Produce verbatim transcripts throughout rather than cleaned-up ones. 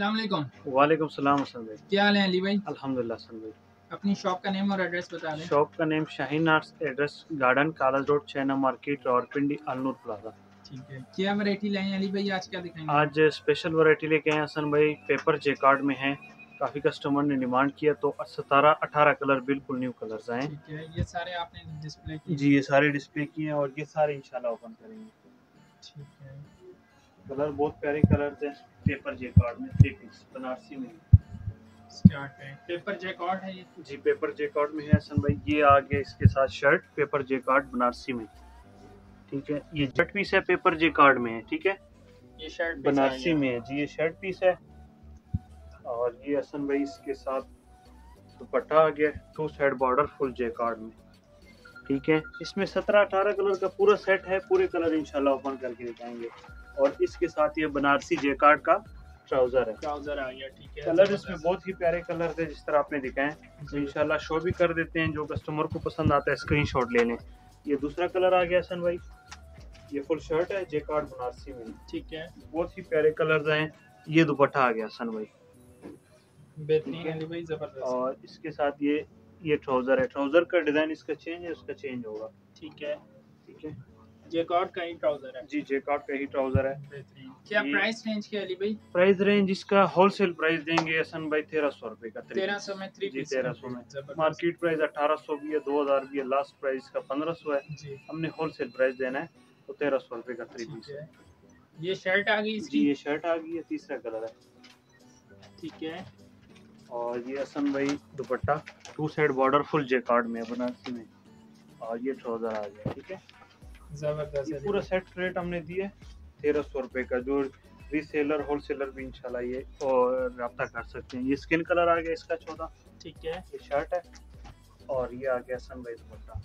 अस्सलाम वालेकुम। वालेकुम सलाम हसन भाई। क्या हाल है अली भाई? अल्हम्दुलिल्लाह हसन भाई। अपनी शॉप का नेम और एड्रेस बता दें। शॉप का name Shaheen arts, address garden college road, Chaina market, Rawalpindi, Alnoor plaza. ठीक है, क्या वैरायटी लाए हैं अली भाई? आज क्या दिखाएंगे? आज स्पेशल वैरायटी लेके आए हैं हसन भाई, पेपर जेकार्ड में है। काफ़ी कस्टमर ने डिमांड किया तो सतारह अठारह कलर बिल्कुल न्यू कलर्स आए। ठीक है, ये सारे आपने डिस्प्ले किए? जी, ये सारे डिस्प्ले किए हैं और ये सारे इंशाल्लाह ओपन करेंगे। ठीक है, कलर बहुत प्यारे कलर्स हैं। पेपर जेकार्ड में थ्री पीस बनारसी में। स्टार्ट है। पेपर जैकॉर्ड है ये? जी, पेपर जेकार्ड में है हसन भाई। ये आ गया इसके साथ शर्ट, पेपर जेकार्ड बनारसी में। ठीक है, ये शर्ट पीस है, पेपर जेकार्ड में है। ठीक है, ये शर्ट बनारसी में है जी। ये शर्ट पीस है और ये हसन भाई इसके साथ दुपट्टा आ गया, two side border full jacquard में। ठीक है, इसमें सत्रह अठारह कलर का पूरा सेट है। पूरे कलर इंशाल्लाह ओपन करके दिखाएंगे। और इसके साथ ये बनारसी जेकार्ड का ट्राउजर है। ट्राउजर आ गया। ठीक है, कलर इसमें बहुत ही प्यारे कलर थे जिस तरह आपने दिखाए, तो इंशाल्लाह शो भी कर देते हैं। जो कस्टमर को पसंद आता है स्क्रीनशॉट ले लें। ये दूसरा कलर आ गया हसन भाई। ये फुल शर्ट है जेकार्ड बनारसी में। ठीक है, बहुत ही प्यारे कलर्स हैं। ये दुपट्टा आ गया हसन भाई, बेहतरीन अली भाई, जबरदस्त। और इसके साथ ये ये ट्राउजर है। ट्राउजर का डिजाइन इसका चेंज है, उसका चेंज होगा। ठीक है, ठीक है, जैकॉर्ड का ही ट्राउजर है जी, जेकार्ड का ही ट्राउजर है। बेहतरीन। क्या प्राइस रेंज के अली भाई? प्राइस रेंज इसका होलसेल प्राइस देंगे हसन भाई तेरह सौ रुपए का। तेरह सौ में थ्री जी, पीस तेरह सौ में। मार्केट प्राइस अठारह सौ भी है, दो हजार भी है, लास्ट प्राइस का पंद्रह सौ है जी। हमने होलसेल प्राइस देना है तो तेरह सौ रुपए का थ्री पीस है। ये शर्ट आ गई इसकी? जी, ये शर्ट आ गई है, तीसरा कलर है। ठीक है, और ये हसन भाई dupatta two side border full jacquard में बनारसी में, और ये ट्राउजर आ गया। ठीक है, जबरदस्त। ये पूरा सेट रेट हमने दिए तेरह सौ रुपए का। जो रीसेलर होलसेलर भी इंशाल्लाह ये और रब्ता कर सकते हैं। ये स्किन कलर आ गया इसका चौदह। ठीक है, ये शर्ट है और ये आ गया सन भाई दुपट्टा।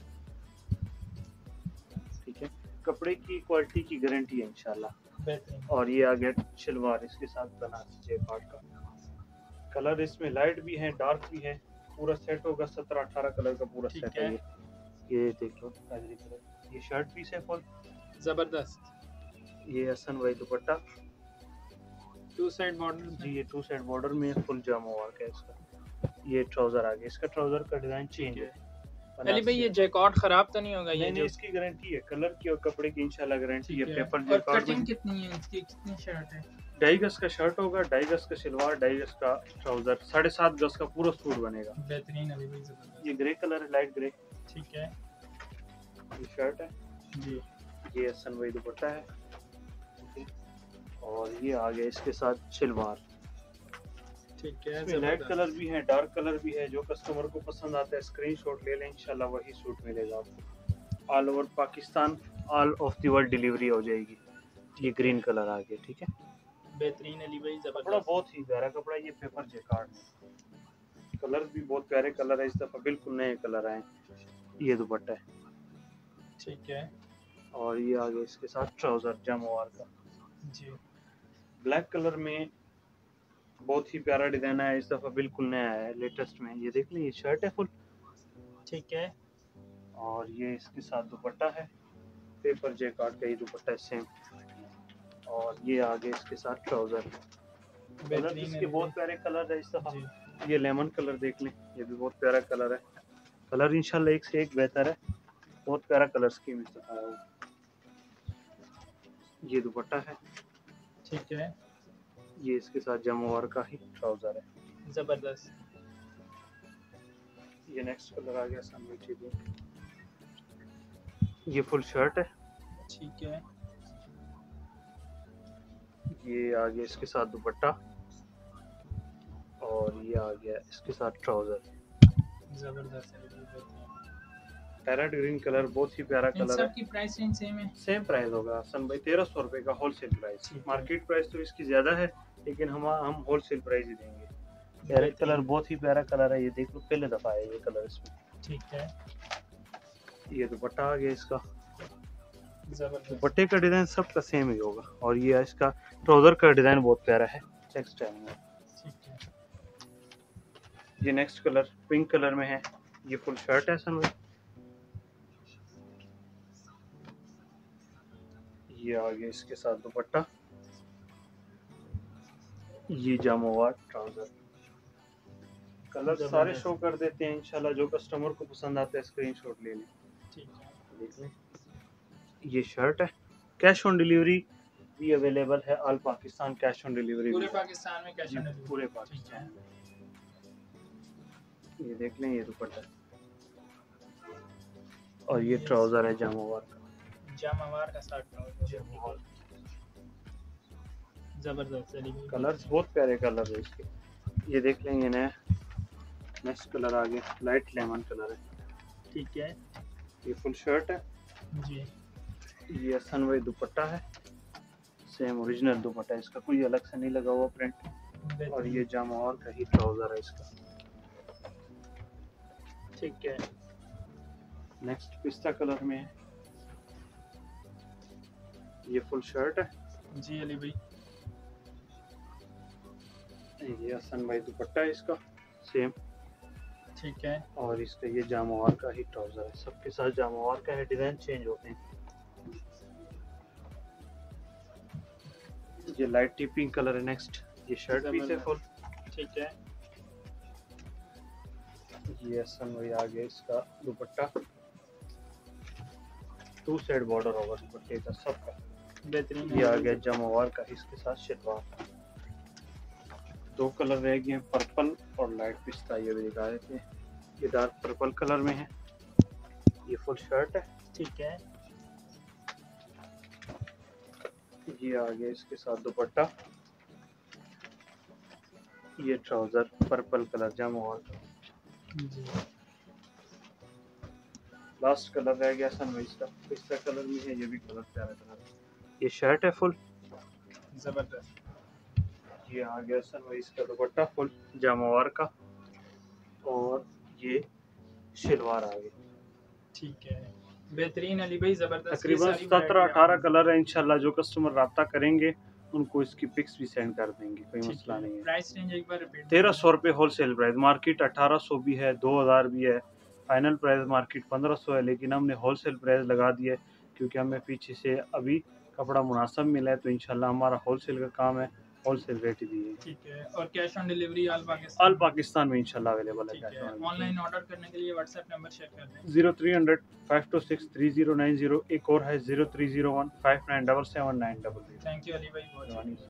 ठीक है, कपड़े की क्वालिटी की गारंटी है इंशाल्लाह। और ये आ गया शलवार इसके साथ बनारसी जेकार्ड का। कलर इसमें लाइट भी है, डार्क भी है। पूरा सेट होगा सत्रह अठारह कलर का पूरा सेट है। ये ये देख लो काजरी कलर। ये शर्ट पीस है फुल जबरदस्त। ये हसन भाई दुपट्टा टू साइड बॉर्डर। जी, ये टू साइड बॉर्डर में फुल जामा वर्क है इसका। ये ट्राउजर आ गया, इसका ट्राउजर का डिजाइन चेंज है। अली भाई, ये जैकॉर्ड खराब तो नहीं होगा? ये नहीं, इसकी गारंटी है, कलर की और कपड़े की इंशाल्लाह गारंटी है। पेपर और कटिंग कितनी है इसकी? कितनी शर्ट है? ढाई गज का शर्ट होगा, ढाई गज का शलवार, ढाई गज का ट्राउजर, साढ़े सात गज का पूरा सूट बनेगा। बेहतरीन अली भाई, जबरदस्त। ये ग्रे कलर है, लाइट ग्रे। ठीक है, ये शर्ट है जी। ये हसन भाई दुपट्टा है और ये आ गया इसके साथ शलवार। ठीक है, इसमें लाइट कलर भी है, डार्क कलर भी है। जो कस्टमर को पसंद आता है स्क्रीनशॉट ले लें, इंशाल्लाह वही सूट मिलेगा आपको। All over Pakistan, all of the world delivery हो जाएगी। ये ग्रीन कलर आ गया। ठीक है, बेहतरीन अली भाई, जबरदस्त। कपड़ा बहुत ही प्यारा कपड़ा। ये पेपर जेकार्ड में कलर भी बहुत प्यारे कलर है। इस दफा बिल्कुल नए कलर आए। ये दुपट्टा है। ठीक है, और ये आ गया इसके साथ ट्राउजर जामवार का जी। ब्लैक कलर में बहुत ही प्यारा डिजाइन है। इस दफा बिल्कुल नया है, लेटेस्ट में। ये देख लें, ये शर्ट है फुल। ठीक है, और ये इसके साथ दुपट्टा है, पेपर जेकार्ड का ही दुपट्टा है सेम। और ये आगे इसके साथ ट्राउजर। कलर इसके बहुत प्यारे कलर है इस दफा। ये लेमन कलर देख लें, ये भी बहुत प्यारा कलर है। कलर इंशाल्लाह एक से एक बेहतर है। बहुत प्यारा कलर स्कीम इस दफा है। ये दुपट्टा है। ठीक है, ये इसके साथ जमवार का ही ट्राउजर है। जबरदस्त। ये नेक्स्ट कलर आ गया सामने। ठीक है, ये फुल शर्ट है। ठीक है, ये आ गया इसके साथ दुपट्टा और ये आ गया इसके साथ ट्राउजर। जबरदस्त। पैरेट ग्रीन कलर, बहुत ही प्यारा कलर है। की प्राइस रेंज सेम है? सेम प्राइस होगा सन भाई, तेरह सौ रुपए का होलसेल प्राइस। मार्केट प्राइस तो इसकी ज्यादा है लेकिन हम हम होलसेल प्राइस ही देंगे। पैरेट कलर बहुत ही प्यारा कलर है। ये देख लो, पहले दफा है ये कलर इसमें। ठीक है, ये दुपट्टा आ गया इसका। दुपट्टे का डिजाइन सबका सेम ही होगा। और ये इसका ट्राउजर का डिजाइन बहुत प्यारा है, चेक स्टाइल में। ठीक है, ये नेक्स्ट कलर पिंक कलर में है। ये फुल शर्ट है सन भाई। ये आ गया इसके साथ दुपट्टा। ये जामोवार ट्राउजर, कलर सारे शो कर देते हैं इंशाल्लाह। जो कस्टमर को पसंद आता है स्क्रीनशॉट ले लें। ठीक है, देख लें, ये शर्ट है, कैश ऑन डिलीवरी भी अवेलेबल है। All Pakistan cash on delivery, पूरे पाकिस्तान में कैश ऑन डिलीवरी, पूरे ठीक पाकिस्तान। है। ये देख लें, ये दुपट्टा और ये ट्राउजर है जामोवार का, जामवार का साथ ट्राउजर, जबरदस्त है। कलर्स बहुत प्यारे कलर है इसके। ये देख लें, ये नया नेक्स्ट कलर आ गया, लाइट लेमन कलर है। ठीक है ये फुल शर्ट है जी, ये सन वही दुपट्टा है, सेम ओरिजिनल दुपट्टा है इसका, कोई अलग से नहीं लगा हुआ प्रिंट। और ये जामोवार का ही ट्राउजर है इसका। ठीक है, नेक्स्ट पिस्ता कलर में है, ये फुल शर्ट है जी अली भाई। ये हसन भाई दुपट्टा है इसका सेम। ठीक है, और इसका ये जामोवार का ही ट्राउजर है, सबके साथ जामोवार का है, डिजाइन चेंज होते हैं। ये लाइट टी पिंक कलर है। नेक्स्ट ये शर्ट पीस है फुल। ठीक है, ये हसन भाई आ गया इसका दुपट्टा, टू साइड बॉर्डर होगा दुपट्टे का सबका, बेहतरीन। ये आ गया जामोवार का, इसके साथ शलवार। दो कलर रह गए हैं, पर्पल और लाइट पिस्ता, ये भी दिखा देते हैं। ये डार्क पर्पल कलर में है, ये फुल शर्ट है। ठीक है, ये आ गया इसके साथ दुपट्टा, ये ट्राउजर पर्पल कलर जामोवार का। जी लास्ट कलर रह गया सनवाइज का, पिस्ता कलर में है, ये भी कलर प्यारा कलर है। ये शर्ट है फुल, जबरदस्त। ये आ गया सनवाइज का दुपट्टा फुल जामोवार का, और ये शलवार आ गई। ठीक है, बेहतरीन अली भाई, जबरदस्त। तकरीबन सत्रह अठारह कलर है इंशाल्लाह। जो कस्टमर राब्ता करेंगे उनको इसकी पिक्स भी सेंड कर देंगे, कोई मसला नहीं है। प्राइस रेंज एक बार रिपीट। तेरह सौ रुपये होल सेल प्राइस, मार्केट अठारह सौ भी है, दो हज़ार भी है, फाइनल प्राइस मार्केट पंद्रह सौ है, लेकिन हमने होल सेल प्राइस लगा दिया है क्योंकि हमें पीछे से अभी कपड़ा मुनासिब मिला है, तो इंशाल्लाह हमारा होल सेल का काम है, होल सेल रेट भी है। ठीक है, और cash on delivery all Pakistan all Pakistan में इंशाल्लाह अवेलेबल ठीक है। है। ऑनलाइन ऑर्डर करने के लिए व्हाट्सएप नंबर शेयर कर दें। Zero three hundred five two six three zero nine zero, एक और है zero three zero one five nine double seven nine double zero. Thank you Ali भाई, बहुत